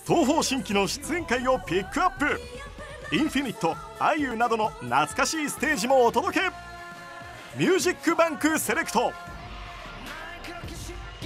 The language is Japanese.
東方神起の出演会をピックアップ。インフィニット、あゆなどの懐かしいステージもお届け。ミュージックバンクセレクト。